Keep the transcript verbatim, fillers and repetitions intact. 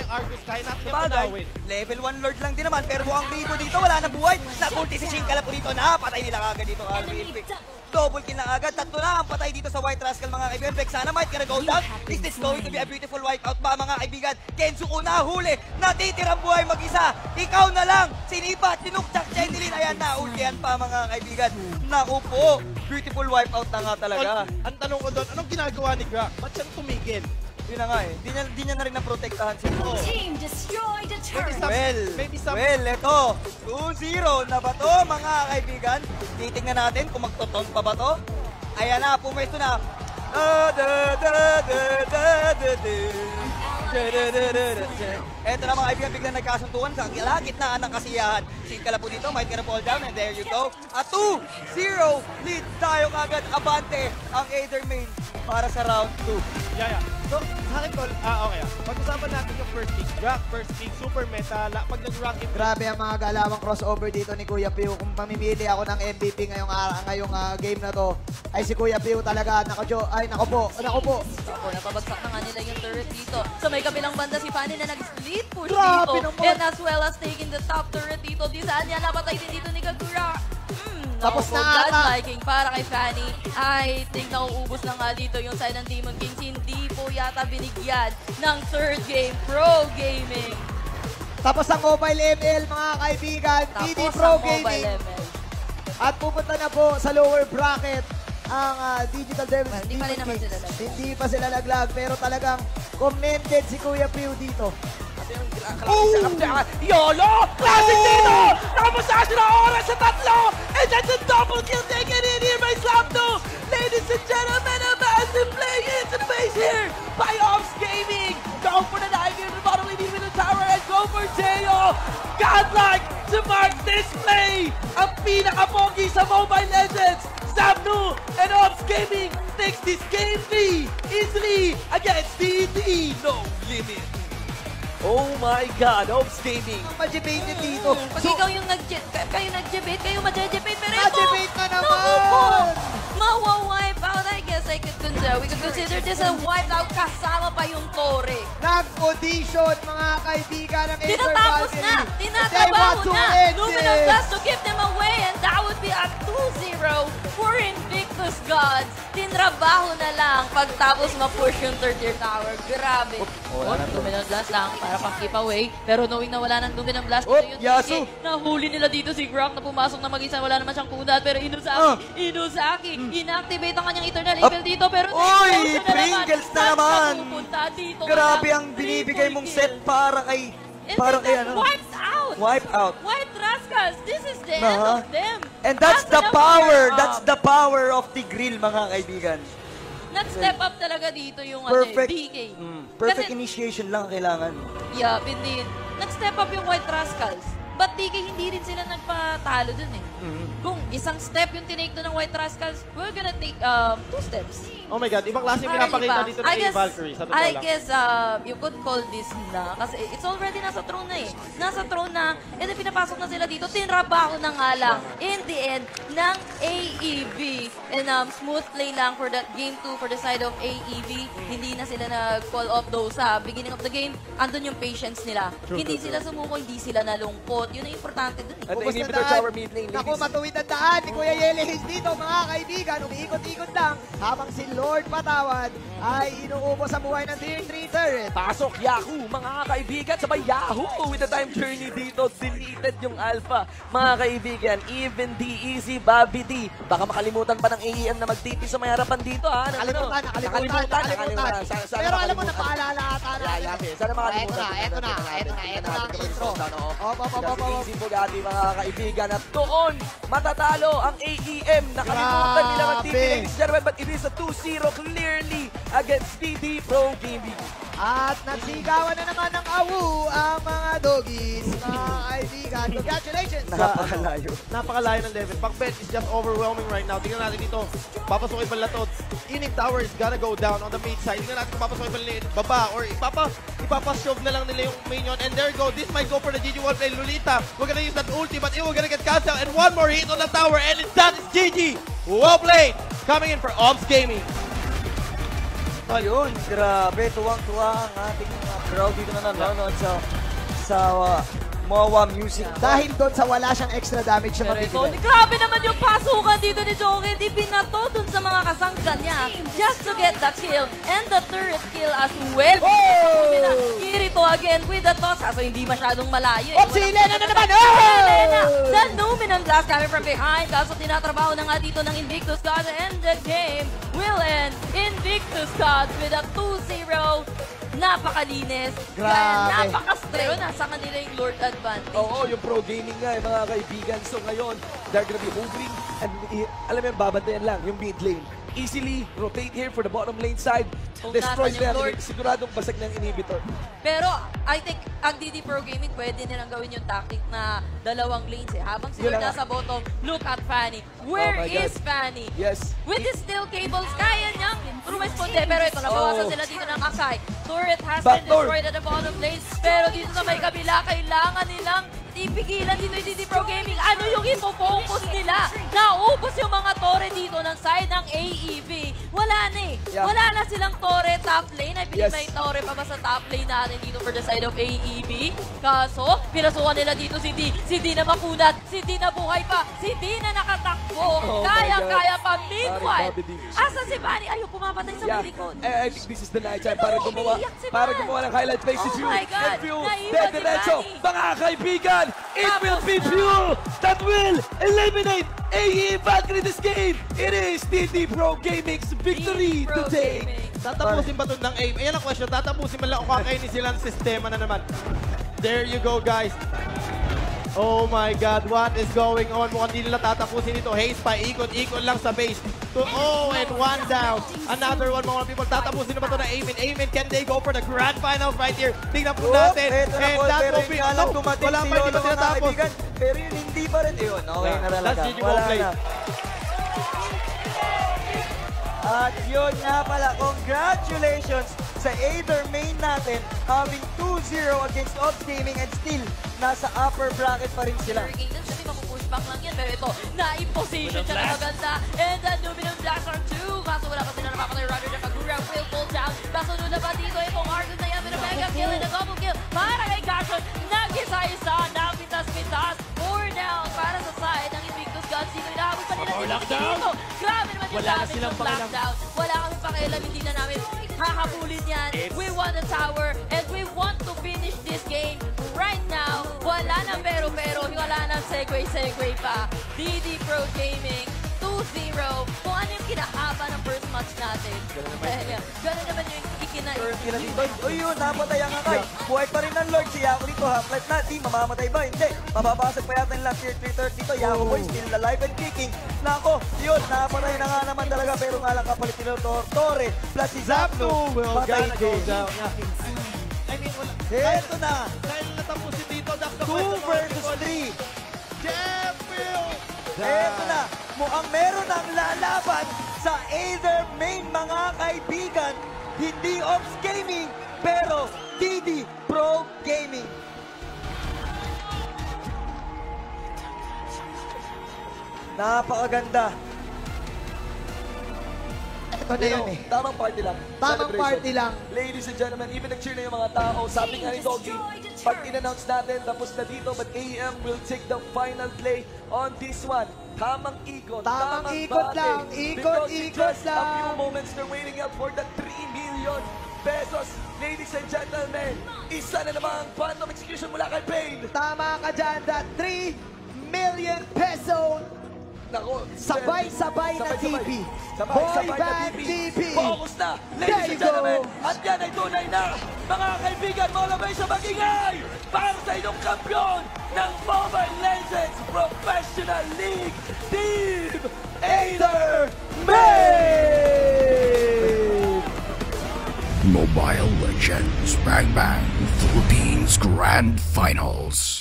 Argus, kaya natin yung Sabagay, panawin. level one Lord lang din naman, pero mukhang Rico dito, wala na buhay. Nakulti si Shinkala po dito, napatay nila kagad dito, Alvin Pick. Double kill na agad, tatlo na ang patay dito sa White Rascal mga kaibigan. Bex, sana might gonna go down. Is this going to be a beautiful wipeout ba mga kaibigan? Kensuko nahuli, natitirang buhay mag-isa. Ikaw na lang, sinipa, tinuktak, Chenilin, ayan na, ultihan pa mga kaibigan. Naku po, beautiful wipeout na nga talaga. Ang tanong ko doon, anong ginagawa ni Gra? Ba't siya tumigil? Yun na nga eh, di niya, di niya na rin naprotektahan si Rico. Team destroyed a turret. Well, maybe some... well, eto, two zero na ba to mga kaibigan? Titingnan natin kung magtoton pa ba to. Ayan na, pumesto na. Eto na mga kaibigan, biglang nagkasuntuan sa gitnaan ng kasiyahan. Sinkala po dito, might gonna fall down, and there you go. A two zero lead tayo kagad, abante ang Aether main para sa round two. Yeah, yeah. So, sa akin, Tol, ah, okay ah. Pag-usapan natin yung first pick. Rock, first pick, super meta. La, pag nag-rock in... Grabe ang mga galawang crossover dito ni Kuya Piu. Kung mamimili ako ng M V P ngayong, uh, ngayong uh, game na to, ay si Kuya Piu talaga. Nako, Jo, ay nako po, nako po. Ako, napabagsak na nga nila yung turret dito. Sa may kabilang banda si Fanny na nag-split push Grabe dito. naman. And as well as taking the top turret dito. Di saan niya napatay din dito ni Kagura. Hmm, Tapos naku po, na ata. godliking para kay Fanny. I think nauubos na nga dito yung side ng Demon Kings. Hindi po yata binigyan ng third game. Pro Gaming. Tapos ang Mobile M L mga kaibigan, P D Tapos Pro ang Mobile Gaming. M L. At pupunta na po sa lower bracket ang uh, Digital Devils. Well, hindi pa rin naman sila naglag. Hindi pa sila naglag, pero talagang commended si Kuya Piu dito. YOLO! Classic dito! Nakamasasyo na oras sa tatlo! And that's a double kill taken in here by Slapdo! Ladies and gentlemen, a massive play into the base here by Ops Gaming! Go for the dive here to the bottom lane, even the tower, and go for Teo! Godlike to mark this play! Ang pinaka-pogi sa Mobile Legends! Slapdo and Ops Gaming takes this game three easily against D D No Limit! Oh my God, Ops Gaming! Ang ma-debate dito. Pag ikaw yung nag kayo nag-debate, kayo ma-debate, pero ito, Ma-debate na naman! naku po, mawa-wipe out. I guess I could consider, we could consider this a wipe out kasama pa yung Torre. Nag-audition mga kaibigan ng Aether Tinatapos Valkyrie. na, They tinatrabaho want to na. end Luminous this. Blast to give them away, and that would be a two zero for Invictus Gods. Tinrabaho na lang pagtapos ma-push yung third tier tower. Grabe. Oh, Luminous Blast lang para pang keep away. Pero knowing na wala nang Luminous Blast, Oh, yun, Yasu. nahuli nila dito si Grok na pumasok na mag-isa. Wala naman siyang kunad. Pero Inuzaki, Ah. Inuzaki, inactivate ang kanyang eternal Up. evil dito. Pero Oy, na-explosion na Pringles na Saan naman. ka pupunta? Dito ka Grabe lang. ang binibigay Triple mong kill. set para kay... And Para then kay that ano? wipes out. Wipe out. White Rascals, this is the end Uh-huh. of them. And that's the Asa na power, fire that's up. the power of the grill mga kaibigan. Nag-step up talaga dito yung Perfect, ano, D K. mm, perfect Kasi, initiation lang ang kailangan. yeah, indeed. Nag-step up yung White Rascals. But D K, hindi rin sila nagpatalo dun eh. Mhm. Kung isang step yung tinake doon ng White Rascals, we're gonna take um, two steps. Oh my God, ibang klase yung pinapakita dito ng I guess, Valkyrie. Sa totoo I lang. guess uh, you could call this na. Kasi it's already nasa throne na eh. Nasa throne na. And then pinapasok na sila dito. Tinrabaho na nga lang. In the end, ng A E V. And um, smooth play lang for that game two for the side of A E V. Hindi na sila nag-call off though sa beginning of the game. Andun yung patience nila. True, hindi true, sila sumuko, hindi sila nalungkot. Yun ang importante dun eh. At Ubus na inhibitor daan. tower mid lane, Naku, ladies. matuwid ang daan ni Kuya Yelihis dito, mga kaibigan. Umiikot-ikot lang habang si Lord Patawad ay inuubos ang buhay ng tier three turret. Pasok Yahoo, mga kaibigan, sabay Yahoo with the time journey dito. Deleted yung Alpha, mga kaibigan. Even D, Easy, Bobby D. Baka makalimutan pa ng A E M na mag-T P sa may harapan dito, ha? Ano, Nakalimutan, ano? nakalimutan, nakalimutan. Sana, sana Pero alam mo, makalimutan. napaalala ata Yeah, natin. yeah, yeah. Sana makalimutan. Eto na, eto na, eto na, eto na ang intro. Op, Op, op, op, op, op. Easy Bugatti, mga kaibigan. At doon, matatalo ang A E M. Nakalimutan nila mag-T P, Grabe. ladies and gentlemen, but it is a two zero clearly against D D Pro Gaming. At nagsigawan na naman ng awu ang mga doggies, mga kaibigan. Congratulations! Napakalayo. Napakalayo ng level. Pag-bet is just overwhelming right now. Tingnan natin dito. Papasukin pa latod. Inning Tower is gonna go down on the mid side. Tingnan natin kung papasukin pa nila baba or ipapa, ipapashove na lang nila yung minion. And there you go. This might go for the G G wall play. Lolita, we're gonna use that ulti, but it will gonna get canceled. And one more hit on the tower. And it's that is G G. Well played. Coming in for Ops Gaming. Ayun, grabe. Tuwang-tuwa ang ating mga crowd dito na nanonood sa, sa uh, Mowa Music. Dahil doon sa wala siyang extra damage na Pero ito, mabibigay. grabe naman yung pasukan dito ni Joker. Di binato dun sa mga kasangga niya just to get the kill and the turret kill as well. Oh! Kirito again with the toss. Kaso hindi masyadong malayo. Oh, si Elena na naman! Si Elena! Oh! The Numinum Blast coming from behind. Kaso tinatrabaho na nga dito ng Invictus God and the game will end. Invictus God with a two zero. Napakalinis. Grabe. Kaya napaka-straight. Nasa kanila yung Lord Advantage. Oo, yung pro gaming nga eh, mga kaibigan. So ngayon, they're gonna be hovering and i- alam mo yung babantayan lang, yung mid lane. Easily rotate here for the bottom lane side. Kung Destroys nasan yung na Lord. yan. Siguradong basag ng inhibitor. Pero, I think, ang D D Pro Gaming, pwede nilang gawin yung tactic na dalawang lanes eh. Habang si Yun Lord na nga. nasa bottom, look at Fanny. Where Oh my is God. Fanny? Yes. With the steel cables, kaya niyang rumisponde. Pero ito, nabawasan Oh. sila dito ng Akai. Turret has Back been door. destroyed at the bottom lane. Pero dito sa may kabila, kailangan nilang ipigilan dito yung D D Pro Gaming. Ano yung ipofocus nila? Naubos yung mga tore dito ng side ng A E V. Wala na eh. Yeah. Wala na silang tore top lane. I believe Yes. may tore pa ba sa top lane natin dito for the side of A E V. Kaso, pinasukan nila dito si D. Si D na makunat. Si D na buhay pa. Si D na nakatakbo. Oh my Kaya-kaya God. pa. Meanwhile, Bobby D. asa si Bunny? Ayaw pumapatay sa Yeah, may likod. eh, I think this is the night time para Ano? gumawa, Umiiyak si para Van. gumawa ng highlight face si Oh Few. my God. And Few, Naiwan dead si diretso. Bunny. Mga kaibigan, it will be Tapos na. Few that will eliminate A E Valkyrie this game. It is D D Pro Gaming's victory D D Pro to take. Gaming. Tatapusin ba ito ng aim? Ayan ang question. Tatapusin man lang o kakainin silang sistema na naman. There you go, guys. Oh my God, what is going on? Mukhang di nila tatapusin ito. Haze pa, ikot-ikot lang sa base. To, oh, and one down. Another one, mga people. Tatapusin na ba ito na Amen? Amen, can they go for the grand finals right here? Tingnan po Oh, natin. eto na And po, that pero will be... hindi alam No, dumating wala si pa, hindi Yolo, pa mga tinatapos. kaibigan. Pero yun, hindi pa rin. Yun, okay Yeah, na talaga. that's G G Wala Play. na. At yun nga pala, congratulations sa Aether main natin having two zero against Ops Gaming and still nasa upper bracket pa rin sila. Hurricanes, kasi mapupush back lang yan. Pero ito, na-imposition siya na maganda. And the Numinum Blast are two. Kaso wala kasi na napapatay Roger na Kagura will pull down. Kaso doon na ba dito itong Argus na yan with a mega kill and a double kill para kay Gashon. Nag-isa-isa, napitas-pitas. Four down para sa side ng Invictus Gods. Dito inaabot pa nila dito dito. Grabe naman yung Wala na damage silang ng pakialam. lockdown. Wala kami pakialam, hindi na namin hahabulin yan. We want a tower and we want to finish this game right now. Wala nang pero-pero, wala nang segue-segue pa. D D Pro Gaming, two zero. Kung ano yung kinahaba ng first match natin. Ganun, ganun naman yung ikina... First kill na dito. Uy, yun, napatay ang Akai. Buhay pa rin ng Lord. Si Yako dito, half-life na. Di, mamamatay ba? Hindi. Mababasag pa yata yung last tier three third dito. Yako boy, still alive and kicking. Nako, yun, napatay na nga naman talaga. Pero nga lang kapalit ni Tor Torre. Plus si Zapdo Zapdo. will Patay gonna go din. down. I mean, wala. Ito na. Dahil natapusin dito, that's the two question. versus three. Jefffield! Ito na. Mukhang meron ang lalaban sa Aether main, mga kaibigan. Hindi Ops Gaming, pero D D Pro Gaming. Napakaganda. Ito na yun eh. Tamang party lang. Tamang Celebration. party lang. Ladies and gentlemen, even nag-cheer na yung mga tao. Sabi nga ni Doggy, pag in-announce natin, tapos na dito, but A E M will take the final play on this one. Tamang ikot. Tamang ikot bate. lang. Ikot, Because in ikot just a few lang. moments, they're waiting up for the three million pesos. Ladies and gentlemen, isa na namang phantom execution mula kay Pain. Tama ka dyan, that three million peso Nako, sabay-sabay na T V. Sabay-sabay Boy na band T V. T V. Focus na, There ladies you and gentlemen. go. At yan ay tunay na, mga kaibigan, malabay sa magingay para sa inyong kampiyon ng Mobile Legends Professional League, Team Aether Main! Mobile Legends Bang Bang Philippines Grand Finals.